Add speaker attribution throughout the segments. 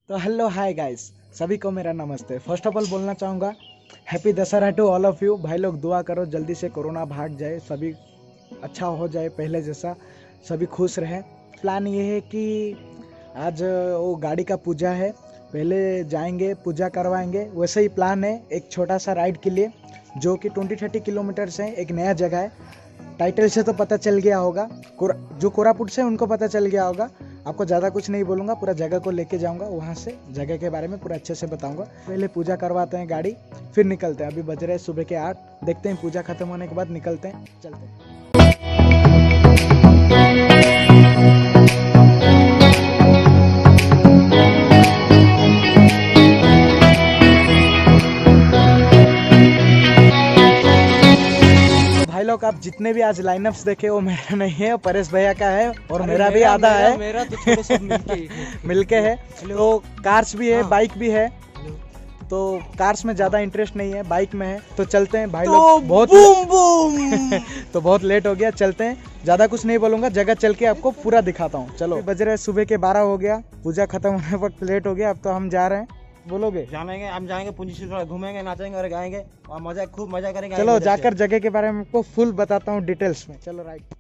Speaker 1: तो hello hi guys, सभी को मेरा नमस्ते। फर्स्ट ऑफ ऑल बोलना चाहूँगा happy Dussehra to all of you. भाई लोग दुआ करो जल्दी से कोरोना भाग जाए, सभी अच्छा हो जाए पहले जैसा, सभी खुश रहें। प्लान ये है कि आज वो गाड़ी का पूजा है, पहले जाएंगे पूजा करवाएंगे। वैसे ही प्लान है एक छोटा सा राइड के लिए जो कि 20-30 किलोमीटर से एक नया जगह है। टाइटल से तो पता चल गया होगा, जो कोरापुट से उनको पता चल गया होगा। आपको ज़्यादा कुछ नहीं बोलूँगा, पूरा जगह को लेके जाऊँगा, वहाँ से जगह के बारे में पूरा अच्छे से बताऊँगा। पहले पूजा करवाते हैं गाड़ी, फिर निकलते हैं। अभी बज रहे सुबह के 8, देखते हैं पूजा खत्म होने के बाद निकलते हैं, चलते हैं। भाई लोग, आप जितने भी आज लाइनअप्स देखे वो मेरा नहीं है, परेश भैया का है और मेरा भी आधा है।
Speaker 2: मेरा तो छोड़ो, सब
Speaker 1: मिलके है। तो कार्स भी है, बाइक भी है। तो कार्स में ज्यादा इंटरेस्ट नहीं है, बाइक में है। तो चलते हैं भाई लोग, बहुत तो बहुत लेट हो गया, चलते हैं। ज्यादा कुछ नहीं बोलूंगा, जगह चल के आपको पूरा दिखाता हूँ। चलो, बज रहे सुबह के 12 हो गया, पूजा खत्म होने वक्त लेट हो गया। अब तो हम जा रहे हैं, बोलोगे?
Speaker 2: जानेंगे, हम जाएंगे पुंजी से, थोड़ा घूमेंगे, नाचेंगे और गाएंगे और मजा, खूब मजा करेंगे।
Speaker 1: चलो जाकर जगह के बारे में आपको फुल बताता हूँ डिटेल्स में। चलो राइट।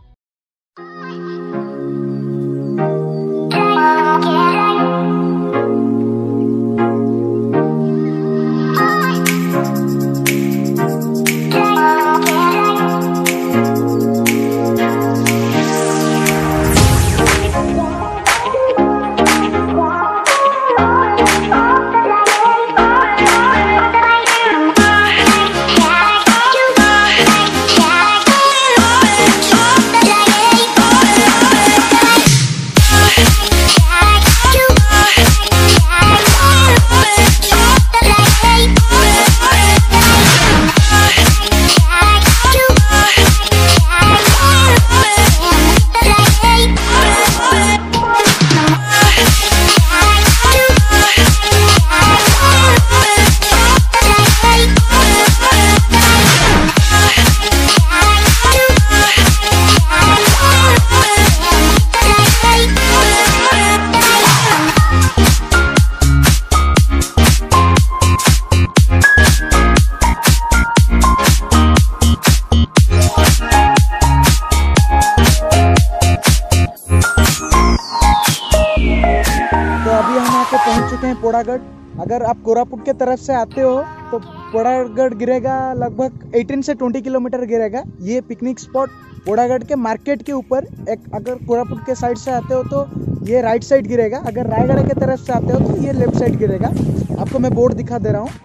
Speaker 1: पहुंच चुके हैं पोड़ागढ़। अगर आप कोरापुट के तरफ से आते हो तो पोड़ागढ़ गिरेगा लगभग 18 से 20 किलोमीटर गिरेगा। ये पिकनिक स्पॉट पोड़ागढ़ के मार्केट के ऊपर एक। अगर कोरापुट के साइड से आते हो तो ये राइट साइड गिरेगा, अगर रायगढ़ के तरफ से आते हो तो ये लेफ्ट साइड गिरेगा। आपको मैं बोर्ड दिखा दे रहा हूँ।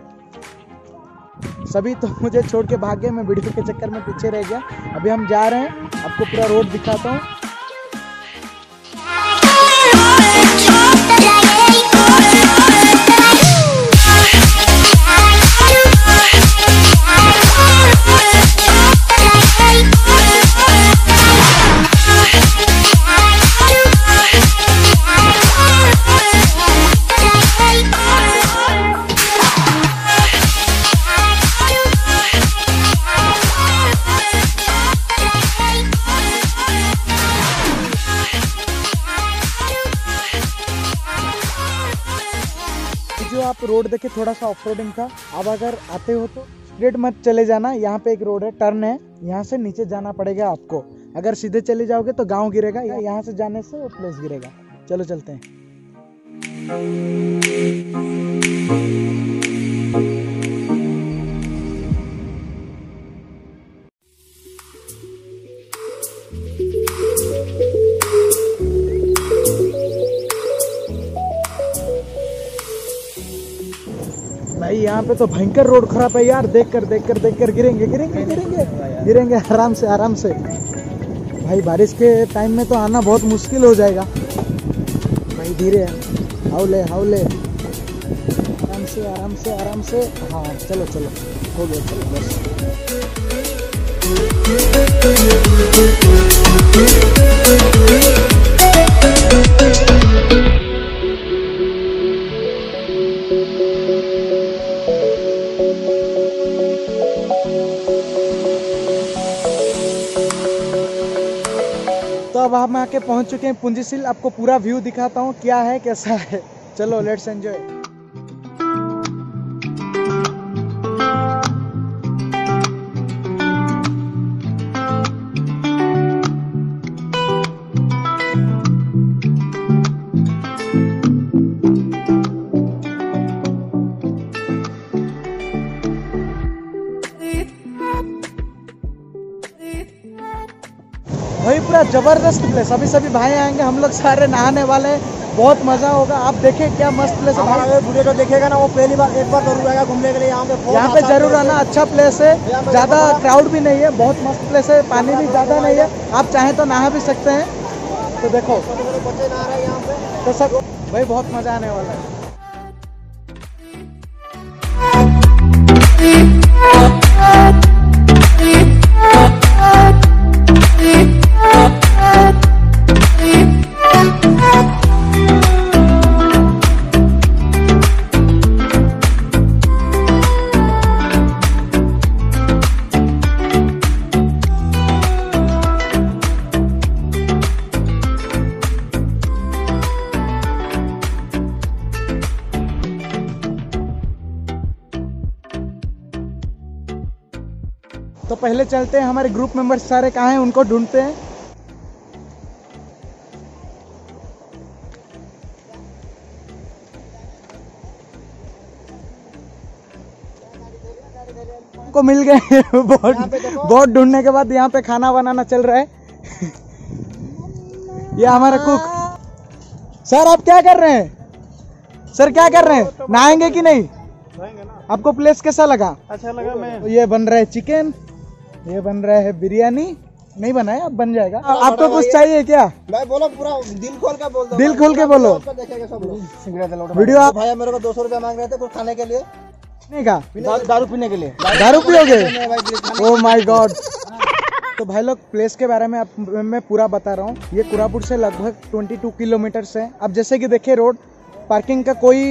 Speaker 1: सभी तो मुझे छोड़ के भाग गए, मैं वीडियो के चक्कर में पीछे रह गया। अभी हम जा रहे हैं, आपको पूरा रोड दिखाता हूँ। जो आप रोड देखे थोड़ा सा ऑफ रोडिंग था। अब अगर आते हो तो स्ट्रेट मत चले जाना, यहाँ पे एक रोड है, टर्न है, यहाँ से नीचे जाना पड़ेगा आपको। अगर सीधे चले जाओगे तो गांव गिरेगा, यहाँ से जाने से वो प्लेस गिरेगा। चलो चलते हैं। भाई यहाँ पे तो भयंकर रोड खराब है यार। देख कर गिरेंगे आराम से। भाई बारिश के टाइम में तो आना बहुत मुश्किल हो जाएगा। भाई धीरे, हाउले आराम से। हाँ चलो हो गया, चलो बस। तो अब हम आके पहुंच चुके हैं पुंजीशील। आपको पूरा व्यू दिखाता हूँ क्या है कैसा है। चलो लेट्स एंजॉय। वही पूरा जबरदस्त प्लेस। अभी सभी भाई आएंगे, हम लोग सारे नहाने वाले हैं, बहुत मजा होगा। आप देखें क्या मस्त प्लेस है।
Speaker 2: हमारा वीडियो जो देखेगा ना वो पहली बार एक बार जरूर आएगा घूमने के लिए यहाँ पे।
Speaker 1: यहाँ पे जरूर आना, अच्छा प्लेस है, ज़्यादा क्राउड भी नहीं है, बहुत मस्त प्लेस है, पानी भी ज़्यादा नहीं है, आप चाहें तो नहा भी सकते हैं। तो देखो
Speaker 2: बच्चे नहा रहे हैं यहाँ पे।
Speaker 1: तो सब भाई बहुत मजा आने वाला है। तो पहले चलते हैं, हमारे ग्रुप मेंबर्स सारे कहाँ हैं उनको ढूंढते हैं। को मिल गए बहुत ढूंढने के बाद यहाँ पे खाना बनाना चल रहा है। ये हमारा कुक। सर आप क्या कर रहे हैं? सर क्या कर रहे हैं? नहाएंगे कि नहीं? आपको प्लेस कैसा लगा?
Speaker 2: अच्छा लगा। मैं
Speaker 1: ये बन रहा है चिकन, ये बन रहा है बिरयानी। नहीं बना है, अब बन जाएगा। आपको कुछ चाहिए क्या?
Speaker 2: मैं बोलो पूरा दिल खोल के बोल दो।
Speaker 1: दिल खोल के बोलो।
Speaker 2: देखेंगे सब लोग।
Speaker 1: वीडियो आप
Speaker 2: भाई मेरे को 200 रुपया मांग रहे थे कुछ खाने के लिए,
Speaker 1: नहीं का
Speaker 2: दारू पीने के लिए।
Speaker 1: दारू पियोगे? Oh my God. तो भाई लोग प्लेस के बारे में मैं पूरा बता रहा हूँ। ये कोरापुट से लगभग 22 किलोमीटर है। अब जैसे कि देखिए रोड, पार्किंग का कोई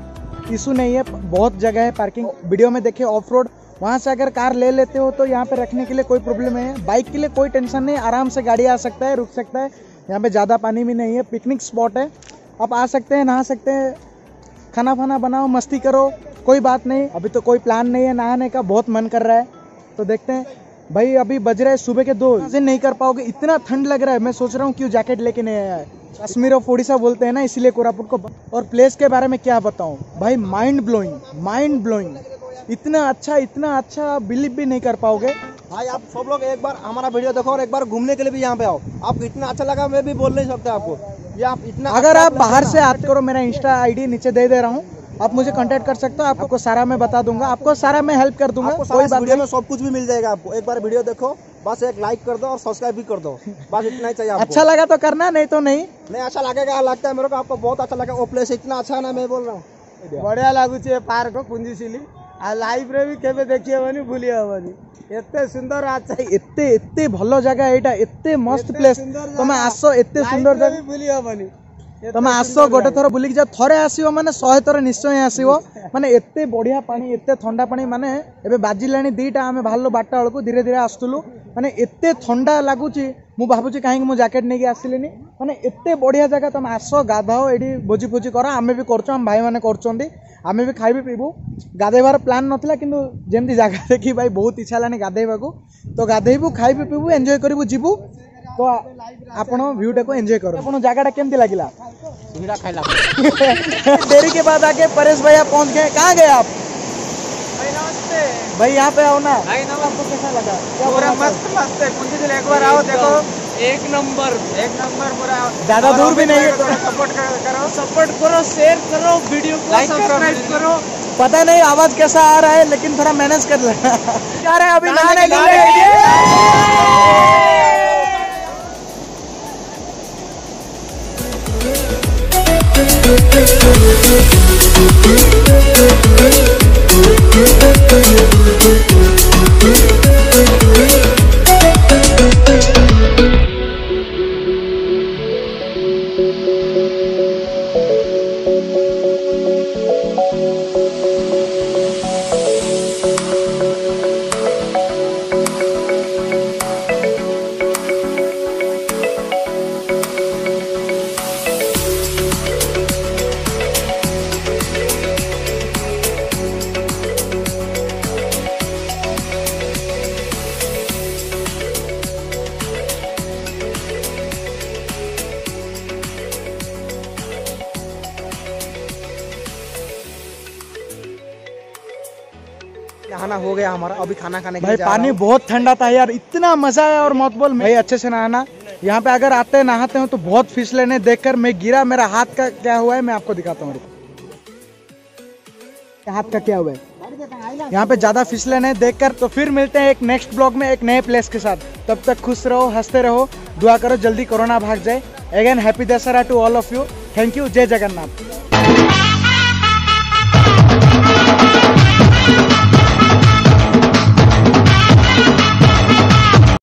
Speaker 1: इशू नहीं है, बहुत जगह है पार्किंग। वीडियो में देखिए ऑफ रोड, वहाँ से अगर कार ले लेते हो तो यहाँ पे रखने के लिए कोई प्रॉब्लम नहीं है। बाइक के लिए कोई टेंशन नहीं, आराम से गाड़ी आ सकता है, रुक सकता है। यहाँ पे ज़्यादा पानी भी नहीं है, पिकनिक स्पॉट है, आप आ सकते हैं, नहा सकते हैं, खाना फाना बनाओ, मस्ती करो, कोई बात नहीं। अभी तो कोई प्लान नहीं है नहाने का, बहुत मन कर रहा है तो देखते हैं। भाई अभी बज रहा है सुबह के 2, नहीं कर पाओगे, इतना ठंड लग रहा है। मैं सोच रहा हूँ क्यों जैकेट लेके नहीं आया है। कश्मीर ऑफ उड़ीसा बोलते हैं ना, इसीलिए कोरापुट को। और प्लेस के बारे में क्या बताऊँ भाई, माइंड ब्लोइंग, इतना अच्छा आप बिलीव भी नहीं कर पाओगे।
Speaker 2: भाई आप सब लोग एक बार हमारा वीडियो देखो और एक बार घूमने के लिए भी यहाँ पे आओ। आपको इतना अच्छा लगा मैं भी बोल नहीं सकता आपको। ये आप इतना
Speaker 1: अगर आप बाहर से आते करो, मेरा इंस्टा आईडी नीचे दे रहा हूँ, आप मुझे कांटेक्ट कर सकते हो, आपको सारा मैं बता दूंगा, आपको सारा मैं हेल्प कर दूंगा। कोई बात
Speaker 2: वीडियो में सब कुछ भी मिल जाएगा आपको। एक बार वीडियो देखो, बस एक लाइक कर दो और सब्सक्राइब भी कर दो, बस इतना ही चाहिए आपको।
Speaker 1: अच्छा लगा तो करना, नहीं तो नहीं।
Speaker 2: अच्छा लगेगा, लगता है मेरे को आपको बहुत अच्छा लगा। वो प्लेस इतना अच्छा है ना, मैं बोल रहा हूँ।
Speaker 1: बढ़िया लगुचे पार्क पुंजीशिली लाइफ रे भी केबे देखिए बनी भूली हबनी। एते सुंदर अच्छा, एते भलो जगह एटा, एते मस्त प्लेस। तमे आसो, एते सुंदर जगह भूली हबनी। तमे आसो गोटे थर बुलिक जा, थरे आसीओ माने 100 थर निश्चय आसीओ। माने एते बढ़िया पानी, एते ठंडा पानी। माने एबे बाजिलानी 2टा, आमे बाहरलो 12टा बेलको धीरे धीरे आस्तुलु। माने एते ठंडा लागुची, मु भाबुची काहे मु जैकेट नेकी आसिलेनी। माने एते बढ़िया जगह, तमे आसो गाधाओ, एडी भोजी भोजी करा। आमे भी करछो, हम भाई माने करछोंदी, आमे भी खाइबे पीबू। गाधेबार प्लान नथिला, किंतु जेमती जगह देखि भाई बहुत इच्छा लानी गाधेबाकू, तो गाधेबू, खाइबे पीबू, एन्जॉय करिबू, जीबू। तो आपण व्यूटा को एंजॉय करो। आपण जगह केमती लागिला?
Speaker 2: सिंगड़ा खाइला।
Speaker 1: देरी के बाद आके परेश भैया पहुंच गए। कहाँ गए आप?
Speaker 2: भाई नमस्ते।
Speaker 1: भाई यहाँ पे आओ ना।
Speaker 2: भाई नमस्ते।
Speaker 1: आपको कैसा लगा?
Speaker 2: पूरा मस्त है। कुंजी से एक बार आओ, देखो एक नंबर पूरा।
Speaker 1: ज्यादा दूर भी नहीं है।
Speaker 2: सपोर्ट करो, शेयर करो, वीडियो को सब्सक्राइब करो।
Speaker 1: पता नहीं आवाज कैसा आ रहा है, लेकिन थोड़ा मैनेज कर लेना। जा रहे हैं अभी नहाने के
Speaker 2: खाना हो गया हमारा, अभी खाना खाने के
Speaker 1: भाई
Speaker 2: लिए जा रहा
Speaker 1: पानी
Speaker 2: हूँ।
Speaker 1: बहुत ठंडा था यार, इतना मजा आया और मत बोल। भाई अच्छे से नहाना, यहाँ पे अगर आते हैं नहाते हो तो बहुत फिसलने, देखकर मैं गिरा, मेरा हाथ का क्या हुआ है मैं आपको दिखाता हूँ। हाथ का क्या हुआ है, यहाँ पे ज्यादा फिसलन है देखकर। तो फिर मिलते हैं एक नेक्स्ट ब्लॉग में एक नए प्लेस के साथ। तब तक खुश रहो, हंसते रहो, दुआ करो जल्दी कोरोना भाग जाए। Again happy Dussehra to all of you. Thank you. जय जगन्नाथ।